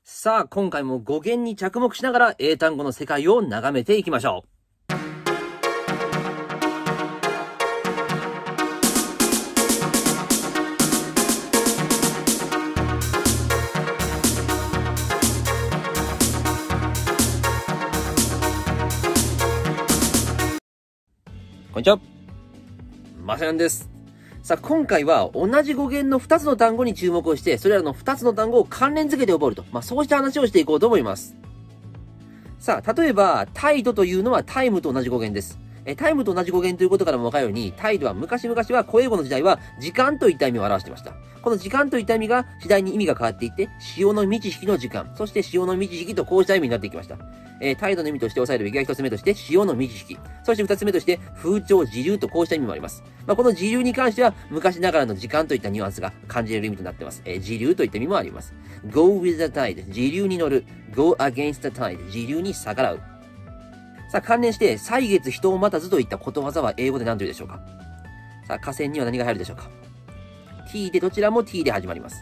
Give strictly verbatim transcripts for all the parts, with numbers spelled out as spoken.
さあ、今回も語源に着目しながら英単語の世界を眺めていきましょう。こんにちは。まさやんです。さあ、今回は同じ語源のふたつの単語に注目をして、それらのふたつの単語を関連付けて覚えると。まあ、そうした話をしていこうと思います。さあ、例えば、態度というのはタイムと同じ語源です。え、タイムと同じ語源ということからも分かるように、態度は昔々は古英語の時代は時間といった意味を表していました。この時間といった意味が次第に意味が変わっていって、潮の満ち引きの時間、そして潮の満ち引きとこうした意味になっていきました。えー、態度の意味として押さえるべきは一つ目として潮の満ち引き、そして二つ目として風潮時流とこうした意味もあります。まあ、この時流に関しては昔ながらの時間といったニュアンスが感じれる意味となっています。えー、時流といった意味もあります。go with the tide、時流に乗る。go against the tide、時流に逆らう。さあ、関連して、歳月人を待たずといったことわざは英語で何というでしょうか。さあ、河川には何が入るでしょうか。t でどちらも t で始まります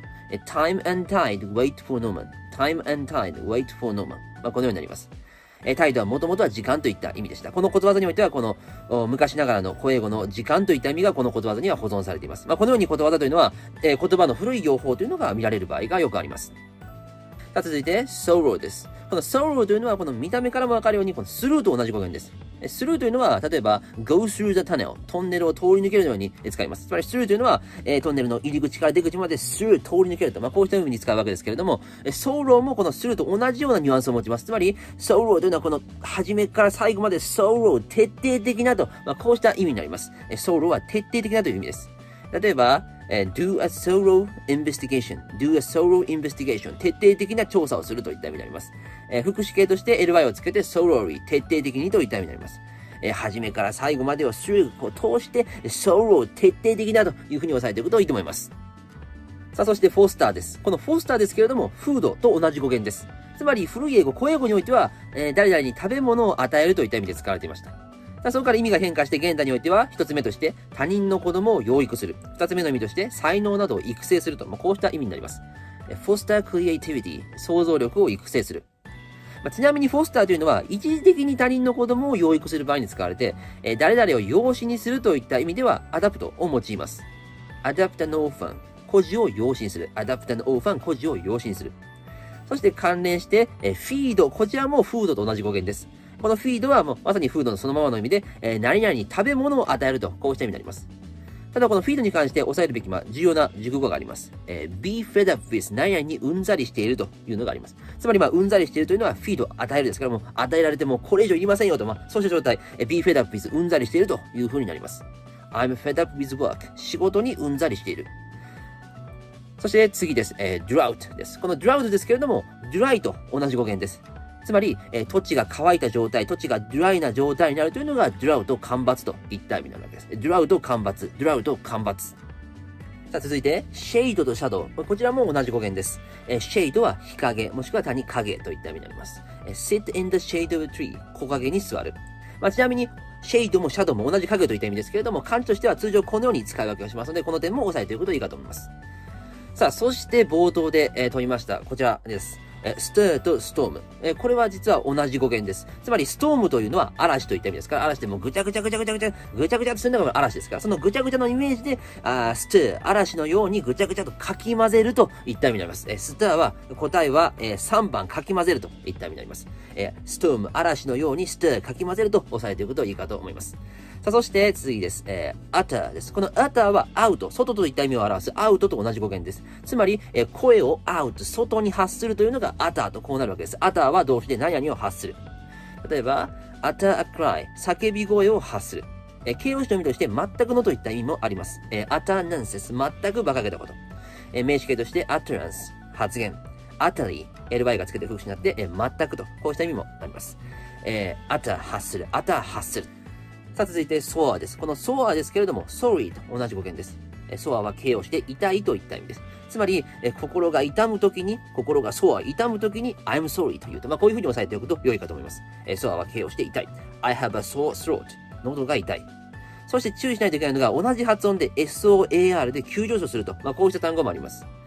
。time and tide, wait for no man。time and tide, wait for no man。まあ、このようになります。え、態度はもともとは時間といった意味でした。このことわざにおいては、この昔ながらの古英語の時間といった意味がこのことわざには保存されています。まあ、このようにことわざというのは、えー、言葉の古い用法というのが見られる場合がよくあります。さあ、続いて、sorrow です。この sorrow というのは、この見た目からもわかるように、この through と同じ語源です。through というのは、例えば、go through the tunnel、トンネルを通り抜けるように使います。つまり through というのは、えー、トンネルの入り口から出口まで through 通り抜けると、まあ、こうした意味に使うわけですけれども、sorrow もこの through と同じようなニュアンスを持ちます。つまり、sorrow というのは、この初めから最後まで sorrow、徹底的なと、まあ、こうした意味になります。sorrow は徹底的なという意味です。例えば、do a thorough investigation。do a thorough investigation。徹底的な調査をするといった意味になります。えー、副詞形として エルワイ をつけて thoroughly。徹底的にといった意味になります。えー、初めから最後までを through を通して thorough。徹底的なというふうに押さえておくといいと思います。さあ、そして foster です。この foster ですけれども、フードと同じ語源です。つまり、古い英語、古英語においては、えー、誰々に食べ物を与えるといった意味で使われていました。そこから意味が変化して現代においては、一つ目として他人の子供を養育する。二つ目の意味として才能などを育成すると、まあ、こうした意味になります。foster creativity、想像力を育成する。まあ、ちなみにフォスターというのは一時的に他人の子供を養育する場合に使われて、えー、誰々を養子にするといった意味ではアダプトを用います。adopt an orphan、孤児を養子にする。adopt an orphan、孤児を養子にする。そして関連して、えー、フィード、こちらもフードと同じ語源です。このフィードはもうまさにフードのそのままの意味で、えー、何々に食べ物を与えると、こうした意味になります。ただこのフィードに関して押さえるべき、まあ、重要な熟語があります。えー、be fed up with 何々にうんざりしているというのがあります。つまりまあ、うんざりしているというのはフィードを与えるですから、もう与えられてもこれ以上いりませんよと、まあ、そうした状態、えー、be fed up with うんざりしているという風になります。I'm fed up with work。仕事にうんざりしている。そして次です。えー、drought です。この drought ですけれども、dry と同じ語源です。つまり、えー、土地が乾いた状態、土地がドライな状態になるというのが、ドラウト、干ばつといった意味になるわけです。ドラウト、干ばつ、ドラウト、干ばつ。さあ、続いて、シェイドとシャドウ。こちらも同じ語源です。えー、シェイドは日陰、もしくは谷影といった意味になります。えー、sit in the shade of a tree。木陰に座る。まあ、ちなみに、シェイドもシャドウも同じ影といった意味ですけれども、漢字としては通常このように使い分けをしますので、この点も押さえておくことがいいかと思います。さあ、そして冒頭で、えー、問いました。こちらです。え、スターとストーム。え、これは実は同じ語源です。つまり、ストームというのは嵐といった意味ですから、嵐でもぐちゃぐちゃぐちゃぐちゃぐちゃ、ぐちゃぐちゃとするのが嵐ですから、そのぐちゃぐちゃのイメージで、あスター、嵐のようにぐちゃぐちゃとかき混ぜるといった意味になります。え、スターは、答えは、えー、さんばんかき混ぜるといった意味になります。え、ストーム、嵐のようにスター、かき混ぜると押さえておくといいかと思います。さあ、そして次です。えー、アターです。このアターはアウト、外といった意味を表すアウトと同じ語源です。つまり、えー、声をアウト、外に発するというのがアターとこうなるわけです。アターは動詞で何々を発する。例えば、utter a cry、叫び声を発する。えー、形容詞の意味として全くのといった意味もあります。えー、utter nonsense、全く馬鹿げたこと。えー、名詞形として utterance、発言。utterly、エルワイ がつけて副詞になって、えー、全くと、こうした意味もあります。えー、utter 発する、utter 発する。さあ、続いて、sore です。この sore ですけれども、sorry と同じ語源です。sore は形容詞で痛いといった意味です。つまり、え心が痛むときに、心が sore、痛むときに、I'm sorry というと、まあ、こういうふうに押さえておくと良いかと思います。え sore は形容詞で痛い。I have a sore throat。喉が痛い。そして注意しないといけないのが、同じ発音で ソー エーアール で急上昇すると、まあ、こうした単語もあります。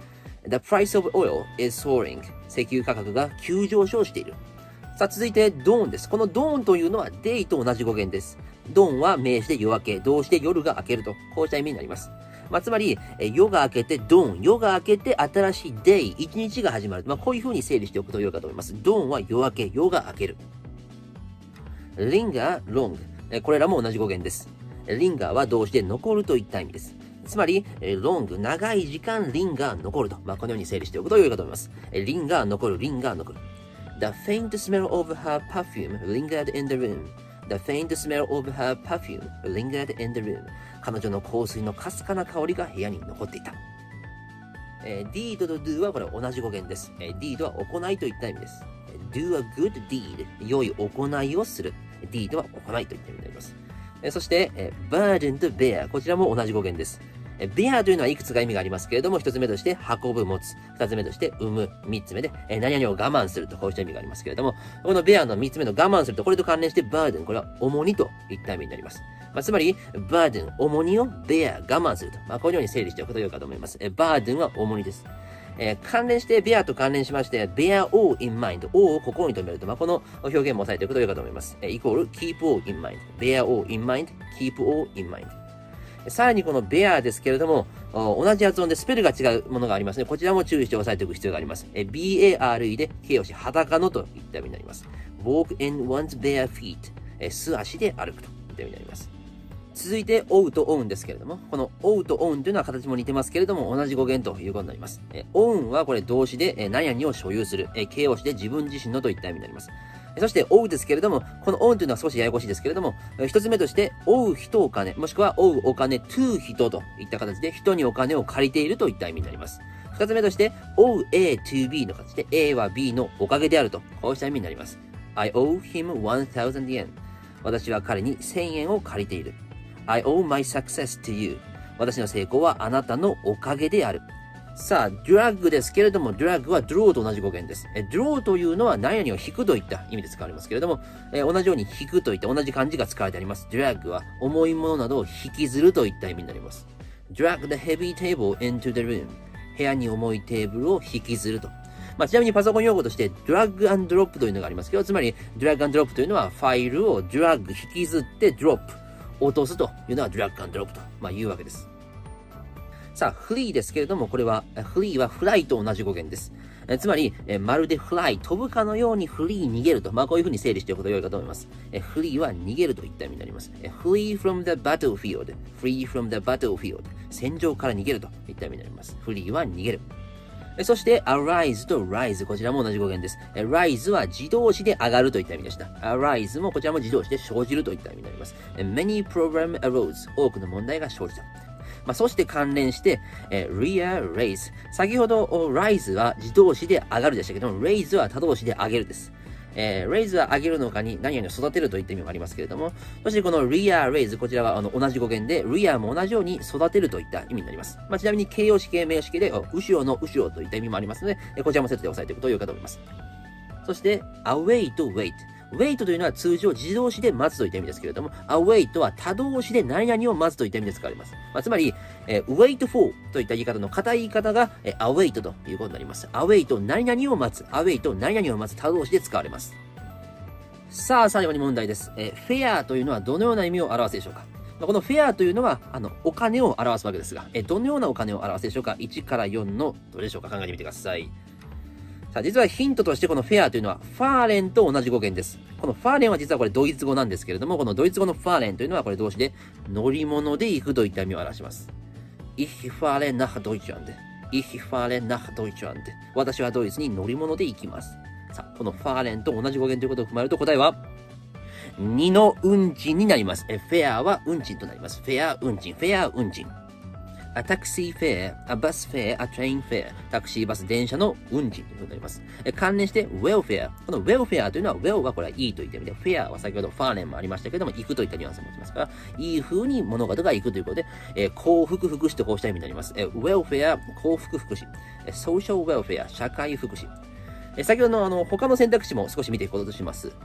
The price of oil is soaring. 石油価格が急上昇している。さあ、続いて dawn です。この dawn というのは day と同じ語源です。dawn は名詞で夜明け、動詞で夜が明けると、こうした意味になります。まあ、つまり、夜が明けて dawn、夜が明けて新しい day、一日が始まる。まあ、こういう風に整理しておくと良いかと思います。dawn は夜明け、夜が明ける。linger、long。これらも同じ語源です。linger は動詞で残るといった意味です。つまり、long、長い時間、linger、残ると。まあ、このように整理しておくと良いかと思います。linger、残る、linger、残る。The faint smell of her perfume lingered in the room. The faint smell of her perfume lingered in the room. 彼女の香水のかすかな香りが部屋に残っていた。えー、deed と do はこれ同じ語源です。えー、deed は行いといった意味です。do a good deed、良い行いをする。deed は行いといった意味になります。えー、そして、えー、burden と bear、こちらも同じ語源です。えー、bear というのはいくつか意味がありますけれども、一つ目として運ぶ、持つ。二つ目として産む。三つ目で、えー、何々を我慢すると、こうした意味がありますけれども、この bear の三つ目の我慢すると、これと関連して burden、これは重荷といった意味になります。まあ、つまり、burden、重荷を bear、我慢すると。まあ、このように整理しておくと良いかと思います。えー、burden は重荷です。えー、関連して、bear と関連しまして、bear all in mind、all を心に留めると、まあ、この表現も押さえておくと良いかと思います。えー、イコール、keep all in mind、bear all in mind、keep all in mind。さらにこの bear ですけれども、同じ発音でスペルが違うものがありますね。こちらも注意して押さえておく必要があります。ビーエーアールイー で形容詞、裸のといった意味になります。walk in one's bare feet、素足で歩くといった意味になります。続いて、own と own ですけれども、この own と own というのは形も似てますけれども、同じ語源ということになります。own はこれ動詞で何々を所有する、形容詞で自分自身のといった意味になります。そして、追うですけれども、この追うというのは少しややこしいですけれども、一つ目として、追う人お金、もしくは追うお金 to 人といった形で、人にお金を借りているといった意味になります。二つ目として、追う A to B の形で、A は B のおかげであると、こうした意味になります。I owe him one thousand yen。私は彼に千円を借りている。I owe my success to you。私の成功はあなたのおかげである。さあ、drag ですけれども、drag は draw と同じ語源です。え draw というのは何々を引くといった意味で使われますけれども、え同じように引くといった同じ漢字が使われてあります。drag は重いものなどを引きずるといった意味になります。drag the heavy table into the room。部屋に重いテーブルを引きずると。まあ、ちなみにパソコン用語として drag and drop というのがありますけど、つまり drag and drop というのはファイルを drag 引きずって drop 落とすというのは drag and drop と、まあ、いうわけです。さあ、flee ですけれども、これは、flee は fly と同じ語源です。えつまり、えまるで fly、飛ぶかのように flee 逃げると。まあ、こういうふうに整理しておくと良いかと思います。え flee は逃げるといった意味になります。え flee from the battlefield、flee from the battlefield、戦場から逃げるといった意味になります。flee は逃げる。そして、arise と rise、こちらも同じ語源です。rise は自動詞で上がるといった意味でした。arise もこちらも自動詞で生じるといった意味になります。many problem arose、多くの問題が生じた。まあ、そして関連して、えー、rear-raise。先ほど、rise は自動詞で上がるでしたけども、raise は他動詞で上げるです。えー、raise は上げるのかに何々を育てるといった意味もありますけれども、そしてこの rear-raise、こちらはあの同じ語源で、rear も同じように育てるといった意味になります。まあ、ちなみに形容詞形名詞形で、後ろの後ろといった意味もありますので、こちらもセットで押さえておくと良いかと思います。そして、await と wait。wait というのは通常自動詞で待つといった意味ですけれども、await は他動詞で何々を待つといった意味で使われます。まあ、つまり、えー、wait for といった言い方の硬い言い方が、えー、await ということになります。await 何々を待つ、await 何々を待つ他動詞で使われます。さあ、最後に問題です。えー、fair というのはどのような意味を表すでしょうか。まあ、この fair というのは、あの、お金を表すわけですが、えー、どのようなお金を表すでしょうか。いちからよんのどれでしょうか。考えてみてください。さあ、実はヒントとしてこのフェアというのはファーレンと同じ語源です。このファーレンは実はこれドイツ語なんですけれども、このドイツ語のファーレンというのはこれ動詞で乗り物で行くといった意味を表します。Ich fahre nach Deutschland。Ich fahre nach Deutschland。私はドイツに乗り物で行きます。さあ、このファーレンと同じ語源ということを踏まえると答えはにの運賃になります。え、フェアは運賃となります。フェア運賃、フェア運賃。A taxi fare, a bus fare, a train fare。タクシー、バス、電車の運賃ということになります。え関連して、welfare。この welfare というのは、well はこれはいいといった意味で、fare は先ほどファーレンもありましたけども、行くといったニュアンスを持ちますから、いい風に物事が行くということで、え幸福福祉とこうした意味になります。え welfare、幸福福祉。え social welfare、社会福祉。え先ほどのあの、他の選択肢も少し見ていこうとします。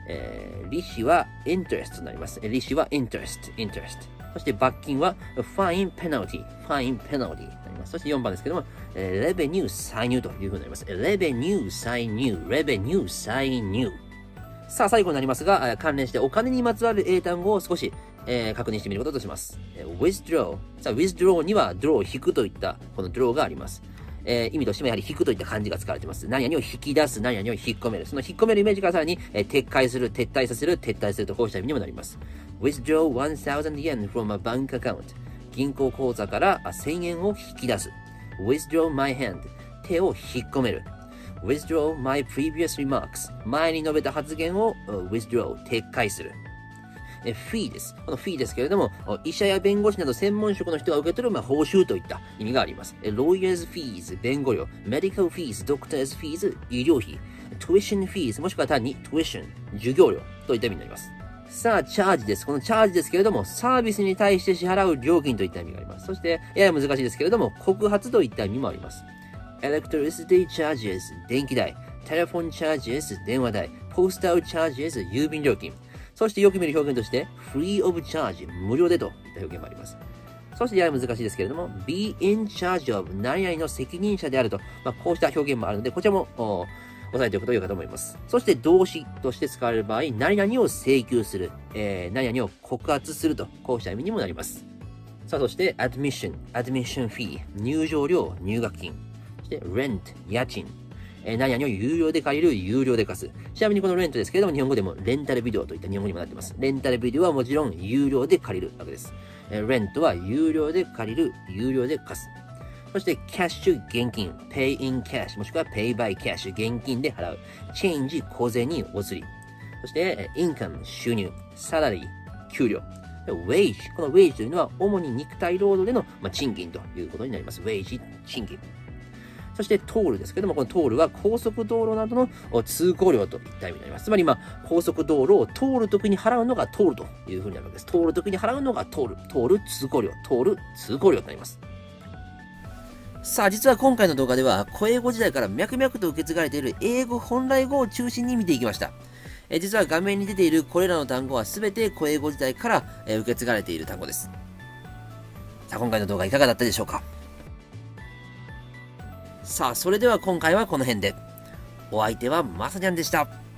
えー、利子は interest となります。利子は interest、interest。そして罰金は fine penalty、fine penalty となります。そしてよんばんですけども、えー、revenue 歳入というふうになります。revenue 歳入、revenue 歳入。さあ、最後になりますが、関連してお金にまつわる英単語を少し、えー、確認してみることとします。withdraw。さあ、withdraw には draw 引くといったこの draw があります。えー、意味としてもやはり引くといった漢字が使われています。何々を引き出す、何々を引っ込める。その引っ込めるイメージからさらに、えー、撤回する、撤退させる、撤退するとこうした意味にもなります。withdraw one thousand yen from a bank account。銀行口座からせんえんを引き出す。withdraw my hand。手を引っ込める。withdraw my previous remarks。前に述べた発言を withdraw、撤回する。フィーです。このフィーですけれども、医者や弁護士など専門職の人が受け取る、まあ、報酬といった意味があります。lawyers fees、弁護料、medical fees、doctors fees、医療費、tuition fees、もしくは単に tuition、授業料といった意味になります。さあ、チャージです。このチャージですけれども、サービスに対して支払う料金といった意味があります。そして、やや難しいですけれども、告発といった意味もあります。electricity charges、電気代、telephone charges、電話代、postal charges、郵便料金。そしてよく見る表現として、free of charge、無料でといった表現もあります。そしてやや難しいですけれども、be in charge of、何々の責任者であると、まあ、こうした表現もあるので、こちらも押さえておくと良いかと思います。そして動詞として使われる場合、何々を請求する、えー、何々を告発すると、こうした意味にもなります。さあ、そして admission、admission fee、入場料、入学金。そして rent、家賃。えー、何々を有料で借りる、有料で貸す。ちなみにこのレントですけれども、日本語でもレンタルビデオといった日本語にもなっています。レンタルビデオはもちろん有料で借りるわけです。えー、レントは有料で借りる、有料で貸す。そして、キャッシュ、現金、pay in cash、もしくは pay by cash、現金で払う。change、小銭、お釣り。そして、income、収入、salary、給料。wage、この wage というのは主に肉体労働での、まあ、賃金ということになります。wage、賃金。そして、トールですけども、このトールは高速道路などの通行料といった意味になります。つまり、まあ、高速道路を通るときに払うのがトールというふうになるわけです。通るときに払うのがトール。トール、通行料。通る、通行料となります。さあ、実は今回の動画では、古英語時代から脈々と受け継がれている英語本来語を中心に見ていきました。え実は画面に出ているこれらの単語は全て古英語時代から、え受け継がれている単語です。さあ、今回の動画いかがだったでしょうか？さあ、それでは今回はこの辺で。お相手はまさちゃんでした。